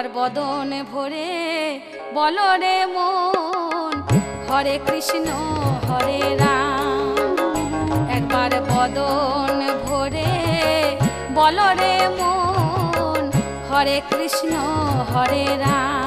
একবার বদন ভরে বলো রে মন হরে কৃষ্ণ হরে রাম। একবার বদন ভরে বলো রে মন হরে কৃষ্ণ হরে রাম।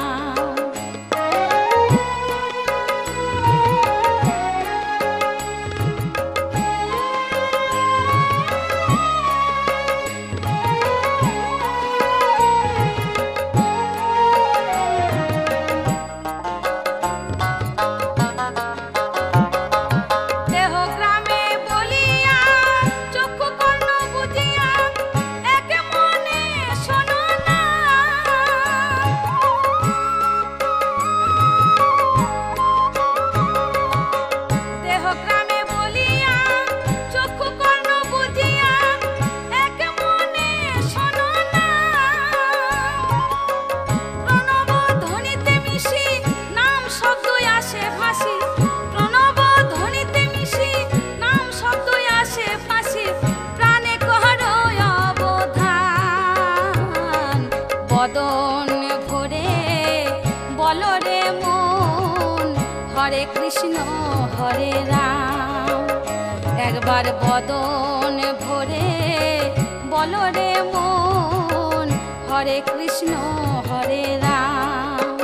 বদন ভরে বলো রে মন হরে কৃষ্ণ হরে রাম। একবার বদন ভরে বলো রে মন হরে কৃষ্ণ হরে রাম।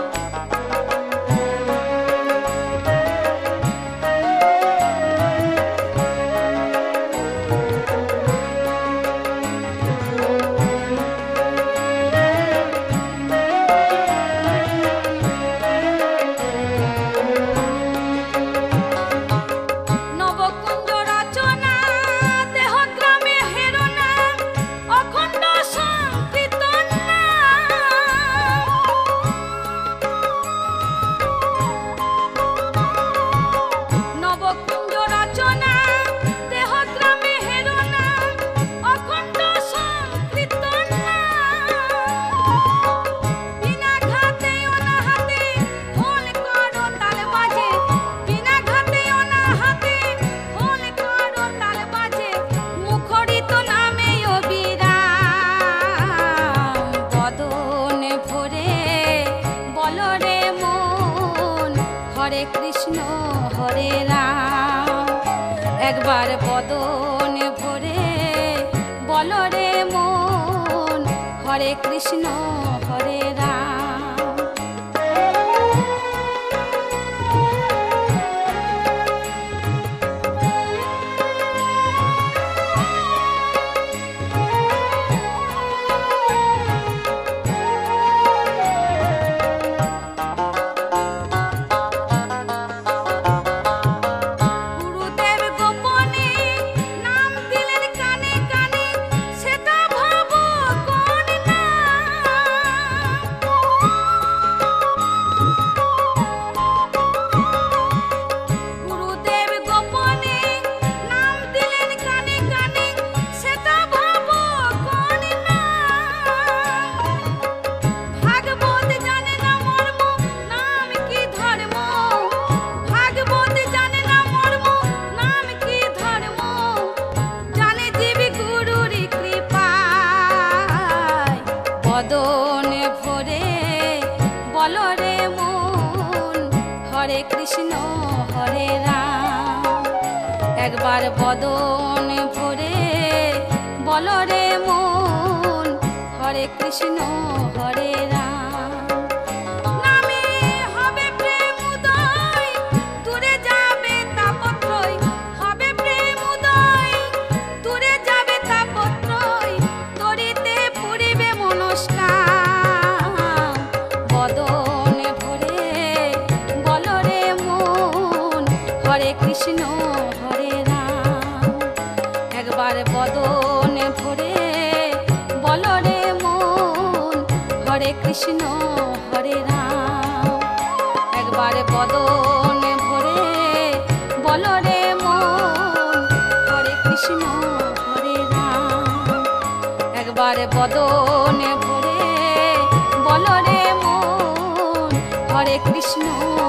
হরে কৃষ্ণ হরে রাম। একবার বদন ভরে বলো রে মন হরে কৃষ্ণ হরে রাম। বদন ভরে বলো রে মন হরে কৃষ্ণ হরে রাম। একবার বদন ভরে বলো রে মন হরে কৃষ্ণ হরে রাম। হরে কৃষ্ণ হরে রাম। একবার বদন ভরে বলো রে মন হরে কৃষ্ণ হরে রাম। একবার বদন ভরে বলো রে মন হরে কৃষ্ণ হরে রাম। একবার বদন ভরে বলো রে মন হরে কৃষ্ণ